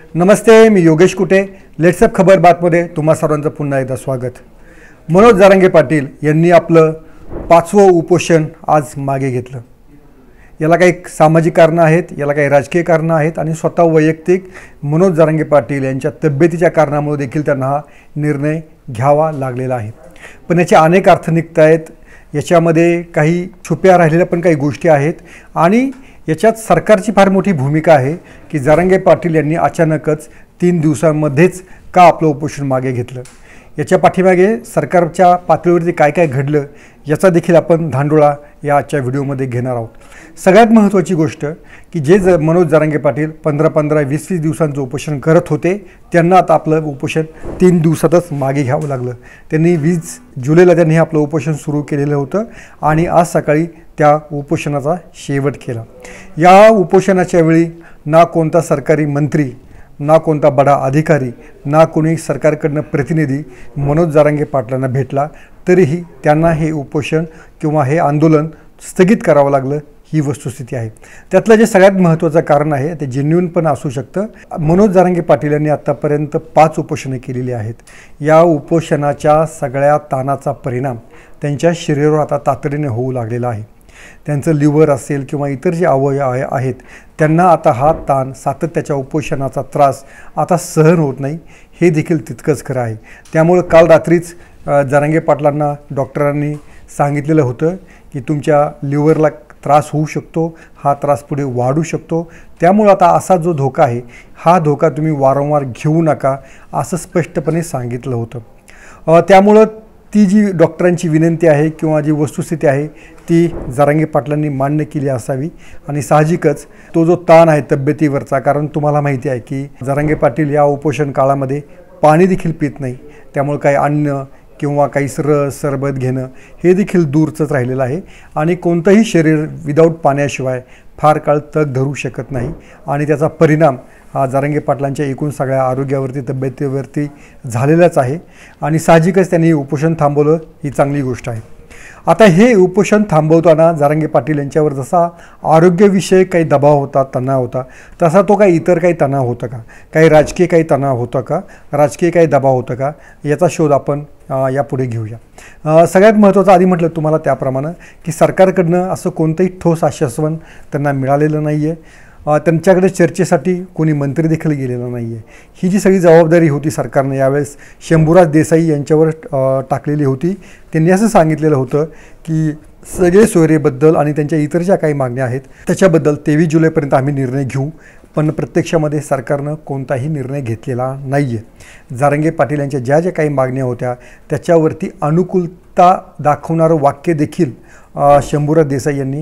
नमस्ते, मी योगेश कुटे. लेट्सअप खबर बातमध्ये तुम्हा सर्वांचं पुन्हा एकदा स्वागत. मनोज जरांगे पाटील यांनी आपलं 5वं उपोषण आज मागे घेतलं. याला काही सामाजिक कारणं आहेत, याला काही राजकीय कारणं आहेत आणि स्वतः वैयक्तिक मनोज जरांगे पाटील यांच्या तब्येतीच्या कारणामुळे देखील त्यांना हा निर्णय घ्यावा लागलेला आहे. पण याचे अनेक अर्थ निघत आहेत. याच्यामध्ये काही छुप्या राहिलेल्या पण काही गोष्टी आहेत आणि याच्यात सरकारची फार मोठी भूमिका आहे की जरांगे पाटील यांनी अचानकच 3 दिवसांमध्येच का आपलं उपोषण मागे घेतलं. याच्या पाठीमागे सरकारच्या पातळीवरती काय काय घडलं याचा देखील आपण धांडोळा या आजच्या व्हिडिओमध्ये घेणार आहोत. सगळ्यात महत्त्वाची गोष्ट की जे मनोज जरांगे पाटील 15-15, 20-20 दिवसांचं उपोषण करत होते त्यांना आता आपलं उपोषण 3 दिवसातच मागे घ्यावं लागलं. त्यांनी 20 जुलैला त्यांनी हे आपलं उपोषण सुरू केलेलं होतं आणि आज सकाळी त्या उपोषणाचा शेवट केला. या उपोषणाच्या वेळी ना कोणता सरकारी मंत्री, ना कोणता बडा अधिकारी, ना कोणी सरकारकडनं प्रतिनिधी मनोज जरांगे पाटलांना भेटला. तरीही त्यांना हे उपोषण किंवा हे आंदोलन स्थगित करावं लागलं. ही वस्तुस्थिती आहे. त्यातलं जे सगळ्यात महत्त्वाचं कारण आहे ते जेन्युइन पण असू शकतं. मनोज जरांगे पाटील यांनी आत्तापर्यंत 5 उपोषणं केलेली आहेत. या उपोषणाच्या सगळ्या ताणाचा परिणाम त्यांच्या शरीरावर आता तातडीने होऊ लागलेला आहे. त्यांचं लिव्हर असेल किंवा इतर जे अवयव आहेत त्यांना आता हा ताण, सातत्याच्या उपोषणाचा त्रास आता सहन होत नाही. हे देखील तितकंच खरं आहे. त्यामुळं काल रात्रीच जरांगे पाटलांना डॉक्टरांनी सांगितलेलं होतं की तुमच्या लिव्हरला त्रास होऊ शकतो, हा त्रास पुढे वाढू शकतो. त्यामुळं आता असा जो धोका आहे हा धोका तुम्ही वारंवार घेऊ नका असं स्पष्टपणे सांगितलं होतं. त्यामुळं ती जी डॉक्टरांची विनंती आहे किंवा जी वस्तुस्थिती आहे ती जरांगे पाटलांनी मान्य केली असावी. आणि साहजिकच तो जो ताण आहे तब्येतीवरचा, कारण तुम्हाला माहिती आहे की जरांगे पाटील या उपोषण काळामध्ये पाणी देखील पित नाही. त्यामुळे काही अन्न किंवा काही रस सरबत घेणं हे देखील दूरचंच राहिलेलं आहे. आणि कोणतंही शरीर विदाऊट पाण्याशिवाय फार काळ तग धरू शकत नाही आणि त्याचा परिणाम हा जरांगे पाटलांच्या एकूण सगळ्या आरोग्यावरती, तब्येतीवरती झालेलाच आहे. आणि साहजिकच त्यांनी उपोषण थांबवलं, ही चांगली गोष्ट आहे. आता हे उपोषण थांबवताना जरांगे पाटील यांच्यावर जसा आरोग्यविषयक काही दबाव होता, तणाव होता, तसा तो काही इतर काही तणाव होता का, काही राजकीय काही तणाव होता का, राजकीय काही दबाव होता का, याचा शोध आपण यापुढे घेऊया. सगळ्यात महत्त्वाचं आधी म्हटलं तुम्हाला त्याप्रमाणे की सरकारकडनं असं कोणतंही ठोस आश्वासन त्यांना मिळालेलं नाही आहे. त्यांच्याकडे चर्चेसाठी कोणी मंत्री देखील गेलेला नाही आहे. ही जी सगळी जबाबदारी होती सरकारनं यावेळेस शंभूराज देसाई यांच्यावर टाकलेली होती. त्यांनी असं सांगितलेलं होतं की सगळे सोयरेबद्दल आणि त्यांच्या इतर ज्या काही मागण्या आहेत त्याच्याबद्दल 23 जुलैपर्यंत आम्ही निर्णय घेऊ. पण प्रत्यक्षामध्ये सरकारनं कोणताही निर्णय घेतलेला नाही आहे. जरांगे पाटील यांच्या ज्या ज्या काही मागण्या होत्या त्याच्यावरती अनुकूलता दाखवणारं वाक्य देखील शंभूराज देसाई यांनी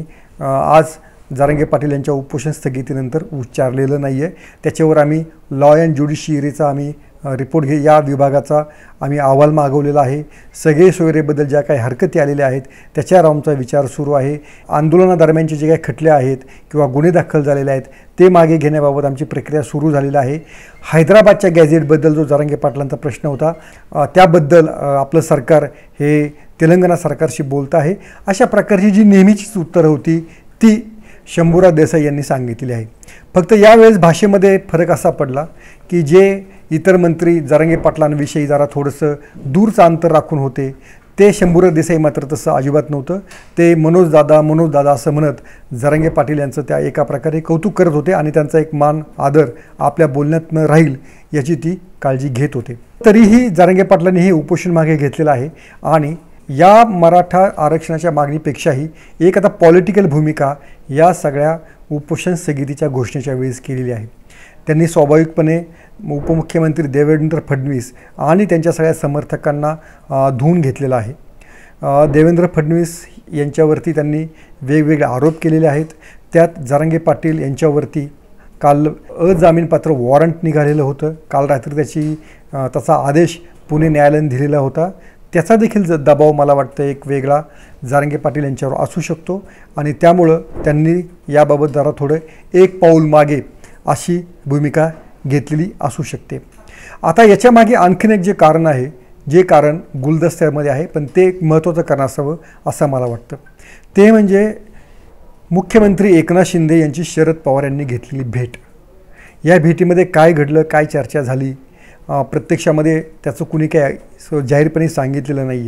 आज जरांगे पाटील यांच्या उपोषण स्थगितीनंतर उच्चारलेलं नाही आहे. त्याच्यावर आम्ही लॉ अँड ज्युडिशियरीचा आम्ही रिपोर्ट या विभागाचा आम्ही अहवाल मागवलेला आहे. सगळे सोयरेबद्दल ज्या काही हरकती आलेल्या आहेत त्याच्यावर आमचा विचार सुरू आहे. आंदोलनादरम्यानचे जे काही खटले आहेत किंवा गुन्हे दाखल झालेले आहेत ते मागे घेण्याबाबत आमची प्रक्रिया सुरू झालेली आहे. हैदराबादच्या गॅझेटबद्दल जो जरांगे पाटलांचा प्रश्न होता त्याबद्दल आपलं सरकार हे तेलंगणा सरकारशी बोलतं आहे. अशा प्रकारची जी नेहमीचीच उत्तरं होती ती शंभूराज देसाई यांनी सांगितलेली आहे. फक्त यावेळेस भाषेमध्ये फरक असा पडला की जे इतर मंत्री जरांगे पाटलांविषयी जरा थोडंसं दूरचं अंतर राखून होते ते शंभूराज देसाई मात्र तसं अजिबात नव्हतं. ते मनोज दादा असं म्हणत जरांगे पाटील यांचं त्या एका प्रकारे कौतुक करत होते आणि त्यांचा एक मान आदर आपल्या बोलण्यातनं राहील याची ती काळजी घेत होते. तरीही जरांगे पाटलांनी हे उपोषण मागे घेतलेलं आहे आणि या मराठा आरक्षणाच्या मागणीपेक्षाही एक आता पॉलिटिकल भूमिका या सगळ्या उपोषण स्थगितीच्या घोषणेच्या वेळेस केलेली आहे. त्यांनी स्वाभाविकपणे उपमुख्यमंत्री देवेंद्र फडणवीस आणि त्यांच्या सगळ्या समर्थकांना धुवून घेतलेलं आहे. देवेंद्र फडणवीस यांच्यावरती त्यांनी वेगवेगळे आरोप केलेले आहेत. त्यात जरांगे पाटील यांच्यावरती काल अजामीनपात्र वॉरंट निघालेलं होतं. काल रात्री त्याचा आदेश पुणे न्यायालयाने दिलेला होता. त्याचा देखील दबाव मला वाटतं एक वेगळा जरांगे पाटील यांच्यावर असू शकतो आणि त्यामुळं त्यांनी याबाबत जरा थोडं एक पाऊल मागे अशी भूमिका घेतलेली असू शकते. आता याच्यामागे आणखीन एक जे कारण आहे, जे कारण गुलदस्त्यामध्ये आहे पण ते एक महत्त्वाचं कारण असावं असं मला वाटतं. ते म्हणजे मुख्यमंत्री एकनाथ शिंदे यांची शरद पवार यांनी घेतलेली भेट. या भेटीमध्ये काय घडलं, काय चर्चा झाली, प्रत्यक्षामध्ये त्याचं कुणी काय जाहीरपणे सांगितलेलं नाही आहे.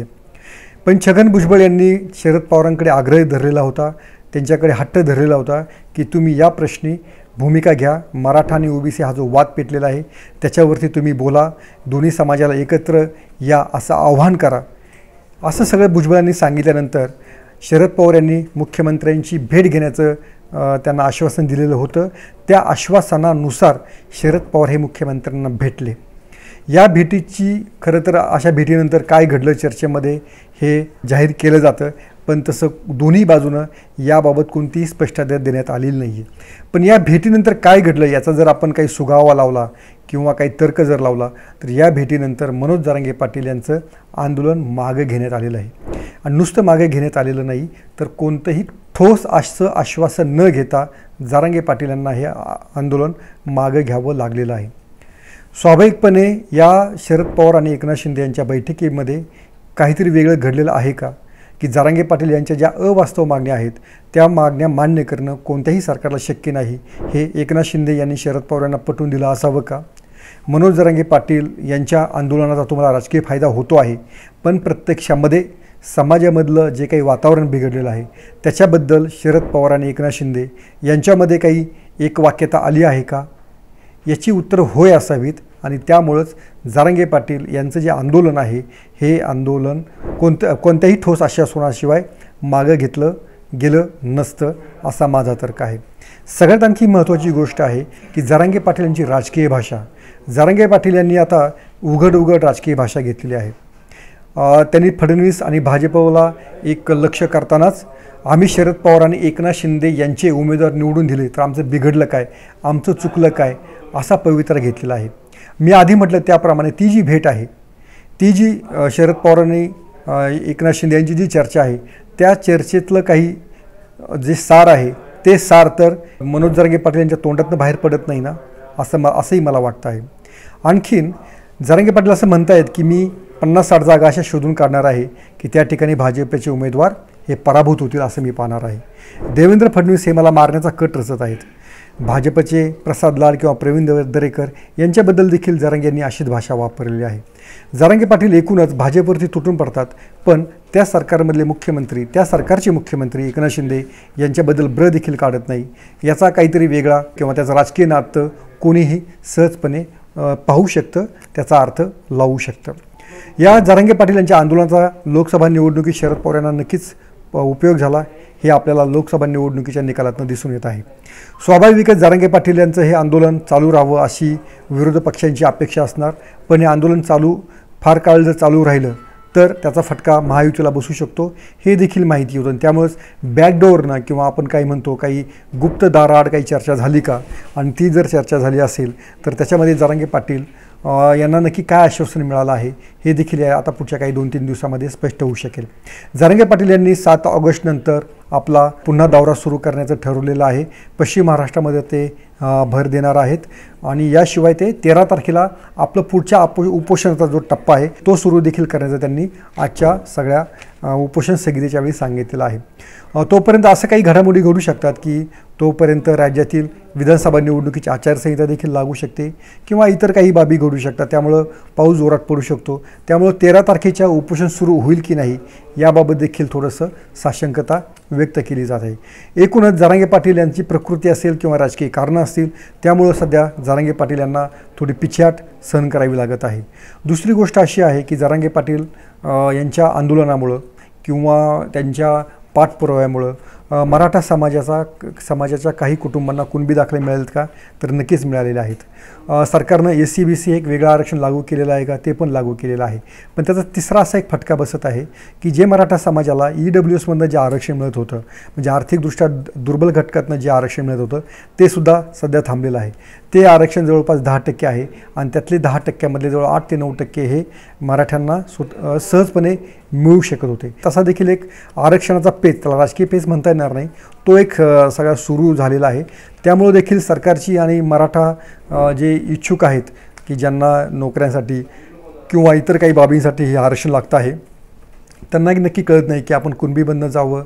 पण छगन भुजबळ यांनी शरद पवारांकडे आग्रह धरलेला होता, त्यांच्याकडे हट्ट धरलेला होता की तुम्ही या प्रश्नी भूमिका घ्या. मराठा आणि ओबीसी हा जो वाद पेटलेला आहे त्याच्यावरती तुम्ही बोला, दोन्ही समाजाला एकत्र या असं आव्हान करा. असं सगळं भुजबळांनी सांगितल्यानंतर शरद पवार यांनी मुख्यमंत्र्यांची भेट घेण्याचं त्यांना आश्वासन दिलेलं होतं. त्या आश्वासनानुसार शरद पवार हे मुख्यमंत्र्यांना भेटले. या भेटीची खरं तर अशा भेटीनंतर काय घडलं चर्चेमध्ये हे जाहीर केलं जातं, पण तसं दोन्ही बाजूनं याबाबत कोणतीही स्पष्टता देण्यात आलेली नाही आहे. पण या भेटीनंतर काय घडलं याचा जर आपण काही सुगावा लावला किंवा काही तर्क जर लावला तर या भेटीनंतर मनोज जरांगे पाटील यांचं आंदोलन मागे घेण्यात आलेलं आहे. आणि नुसतं मागे घेण्यात आलेलं नाही तर कोणतंही ठोस असं आश्वासन न घेता जरांगे पाटील यांना हे आंदोलन मागे घ्यावं लागलेलं आहे. स्वाभाविकपणे या शरद पवार आणि एकनाथ शिंदे यांच्या बैठकीमध्ये काहीतरी वेगळं घडलेलं आहे का, की जरांगे पाटील यांच्या ज्या अवास्तव मागण्या आहेत त्या मागण्या मान्य करणं कोणत्याही सरकारला शक्य नाही हे एकनाथ शिंदे यांनी शरद पवार यांना पटवून दिलं असावं का. मनोज जरांगे पाटील यांच्या आंदोलनाचा तुम्हाला राजकीय फायदा होतो आहे, पण प्रत्यक्षामध्ये समाजामधलं जे काही वातावरण बिघडलेलं आहे त्याच्याबद्दल शरद पवार आणि एकनाथ शिंदे यांच्यामध्ये काही एकवाक्यता आली आहे का, याची उत्तरं होय असावीत. आणि त्यामुळंच जरांगे पाटील यांचं जे आंदोलन आहे हे आंदोलन कोणत्याही ठोस आश्वासनाशिवाय मागं घेतलं गेलं नसतं असा माझा तर्क आहे. सगळ्यात आणखी महत्त्वाची गोष्ट आहे की जरांगे पाटील यांची राजकीय भाषा. जरांगे पाटील यांनी आता उघड राजकीय भाषा घेतलेली आहे. त्यांनी फडणवीस आणि भाजपला एक लक्ष करतानाच आम्ही शरद पवार आणि एकनाथ शिंदे यांचे उमेदवार निवडून दिले तर आमचं बिघडलं काय, आमचं चुकलं काय असा पवित्रा घेतलेला आहे. मी आधी म्हटलं त्याप्रमाणे ती जी भेट आहे, ती जी शरद पवार आणि एकनाथ शिंदे यांची जी चर्चा आहे त्या चर्चेतलं काही जे सार आहे ते सार तर मनोज जरांगे पाटील यांच्या तोंडातनं बाहेर पडत नाही ना, असंही मला वाटतं आहे. आणखीन जरांगे पाटील असं म्हणतायत की मी 50-60 जागा अशा शोधून काढणार आहे की त्या ठिकाणी भाजपचे उमेदवार हे पराभूत होतील असं मी पाहणार आहे. देवेंद्र फडणवीस हे मला मारण्याचा कट रचत आहेत. भाजपचे प्रसाद लाड किंवा प्रवीण दरेकर यांच्याबद्दल देखील जरांगे यांनी अशीच भाषा वापरलेली आहे. जरांगे पाटील एकूणच भाजपवरती तुटून पडतात, पण त्या सरकारमधले मुख्यमंत्री, त्या सरकारचे मुख्यमंत्री एकनाथ शिंदे यांच्याबद्दल ब्र देखील काढत नाही. याचा काहीतरी वेगळा किंवा त्याचं राजकीय नातं कोणीही सहजपणे पाहू शकतं, त्याचा अर्थ लावू शकतं. या जरांगे पाटील यांच्या आंदोलनाचा लोकसभा निवडणुकीत शरद पवार यांना नक्कीच उपयोग झाला हे आपल्याला लोकसभा निवडणुकीच्या निकालातून दिसून येत आहे. स्वाभाविकच जरांगे पाटील यांचं हे आंदोलन चालू राहावं अशी विरोधी पक्षांची अपेक्षा असणार, पण हे आंदोलन फार काळ जर चालू राहिलं तर त्याचा फटका महायुतीला बसू शकतो हे देखील माहिती होतं. त्यामुळेच बॅकडोअरनं किंवा आपण काही म्हणतो काही गुप्त दाराआड काही चर्चा झाली का, आणि ती जर चर्चा झाली असेल तर त्याच्यामध्ये जरांगे पाटील यांना नक्की काय आश्वासन मिळालं आहे हे देखील आता पुढच्या काही 2-3 दिवसामध्ये स्पष्ट होऊ शकेल. जरांगे पाटील यांनी 7 ऑगस्टनंतर आपला पुन्हा दौरा सुरू करण्याचं ठरवलेलं आहे. पश्चिम महाराष्ट्रामध्ये ते भर देणार आहेत आणि याशिवाय ते 13 तारखेला आपलं पुढच्या उपोषणाचा जो टप्पा आहे तो सुरू देखील करण्याचं त्यांनी आजच्या सगळ्या उपोषण स्थगितीच्या वेळी सांगितलेलं आहे. तोपर्यंत असं काही घडामोडी घडू शकतात की तोपर्यंत राज्यातील विधानसभा निवडणुकीची आचारसंहिता देखील लागू शकते किंवा इतर काही बाबी घडू शकतात, त्यामुळं पाऊस जोरात पडू शकतो. त्यामुळं 13 तारखेच्या उपोषण सुरू होईल की नाही याबाबत देखील थोडंसं साशंकता व्यक्त केली जात आहे. एकूणच जरांगे पाटील यांची प्रकृती असेल किंवा राजकीय कारणं असतील त्यामुळं सध्या जरांगे पाटील यांना थोडी पिछाट सहन करावी लागत आहे. दुसरी गोष्ट अशी आहे की जरांगे पाटील यांच्या आंदोलनामुळं किंवा त्यांच्या पाठपुराव्यामुळं मराठा समाजाच्या काही कुटुंबांना कुणबी दाखले मिळालेत का, तर नक्कीच मिळालेले आहेत. सरकारनं SC-BC एक वेगळं आरक्षण लागू केलेलं आहे का, ते पण लागू केलेलं आहे. पण त्याचा तिसरा असा एक फटका बसत आहे की जे मराठा समाजाला EWSमधनं जे आरक्षण मिळत होतं, म्हणजे आर्थिकदृष्ट्या दुर्बल घटकातनं जे आरक्षण मिळत होतं ते सुद्धा सध्या थांबलेलं आहे. ते आरक्षण जवळपास 10% आहे आणि त्यातले 10%मधले जवळ 8 ते 9% हे मराठ्यांना सहजपणे मिळू शकत होते. तसा देखील एक आरक्षणाचा पेच, त्याला राजकीय पेच म्हणता येणार नाही, तो एक सगळा सुरू झालेला आहे. त्यामुळे देखील सरकारची आणि मराठा जे इच्छुक आहेत की ज्यांना नोकऱ्यांसाठी किंवा इतर काही बाबींसाठी हे आरक्षण लागतं आहे त्यांना नक्की कळत नाही की आपण कुणबीबंद जावं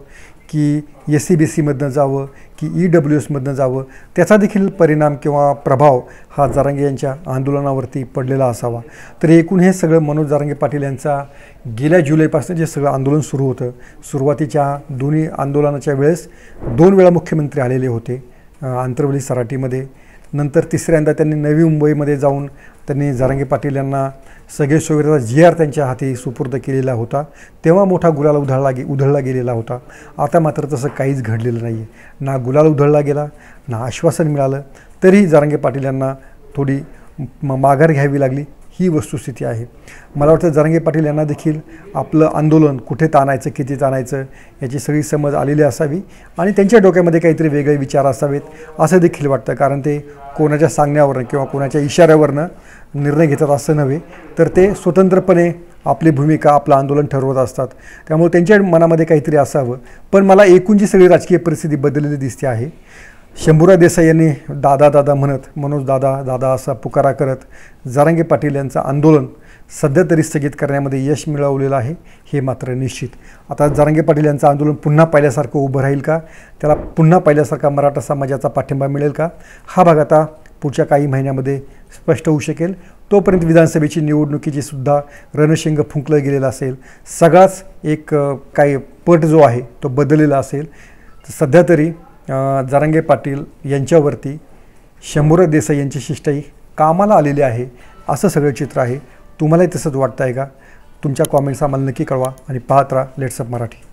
की SCBCमधनं जावं की EWSमधनं जावं, त्याचा देखील परिणाम किंवा प्रभाव हा जरांगे यांच्या आंदोलनावरती पडलेला असावा. तर एकूण हे सगळं मनोज जरांगे पाटील यांचा गेल्या जुलैपासून जे सगळं आंदोलन सुरू होतं, सुरुवातीच्या दोन्ही आंदोलनाच्या वेळेस 2 वेळा मुख्यमंत्री आलेले होते आंतरवली सराटीमध्ये. नंतर तिसऱ्यांदा त्यांनी नवी मुंबईमध्ये जाऊन त्यांनी जरांगे पाटील यांना सगळे सोयीचा GR त्यांच्या हाती सुपूर्द केलेला होता. तेव्हा मोठा गुलाल उधळला गेलेला होता. आता मात्र तसं काहीच घडलेलं नाही आहे. ना गुलाल उधळला गेला, ना आश्वासन मिळालं. तरीही जरांगे पाटील यांना थोडी माघार घ्यावी लागली, ही वस्तुस्थिती आहे. मला वाटतं जरांगे पाटील यांना देखील आपलं आंदोलन कुठे ताणायचं, किती ताणायचं याची सगळी समज आलेली असावी आणि त्यांच्या डोक्यामध्ये काहीतरी वेगळे विचार असावेत असं देखील वाटतं. कारण ते कोणाच्या सांगण्यावरनं किंवा कोणाच्या इशाऱ्यावरनं निर्णय घेतात असं नव्हे, तर ते स्वतंत्रपणे आपली भूमिका, आपलं आंदोलन ठरवत असतात. त्यामुळे त्यांच्या मनामध्ये काहीतरी असावं. पण मला एकूण जी सगळी राजकीय परिस्थिती बदललेली दिसते आहे. शंभूराज देसाई यांनी दादा दादा म्हणत, मनोज दादा दादा असा पुकारा करत जरांगे पाटील यांचं आंदोलन सध्या तरी स्थगित करण्यामध्ये यश मिळवलेलं आहे, हे मात्र निश्चित. आता जरांगे पाटील यांचं आंदोलन पुन्हा पहिल्यासारखं उभं राहील का, त्याला पुन्हा पहिल्यासारखा मराठा समाजाचा पाठिंबा मिळेल का, हा भाग आता पुढच्या काही महिन्यामध्ये स्पष्ट होऊ शकेल. तोपर्यंत विधानसभेची निवडणुकीची सुद्धा रणशिंग फुंकलं गेलेलं असेल. सगळाच एक काही पट जो आहे तो बदललेला असेल. सध्या तरी जरांगे पाटील यांच्यावरती शंभूराज देसाई यांची शिष्टाई कामाला आलेली आहे असं सगळं चित्र आहे. तुम्हालाही तसंच वाटतं आहे का? तुमच्या कॉमेंट्स आम्हाला नक्की कळवा आणि पाहत राहा लेट्स अप मराठी.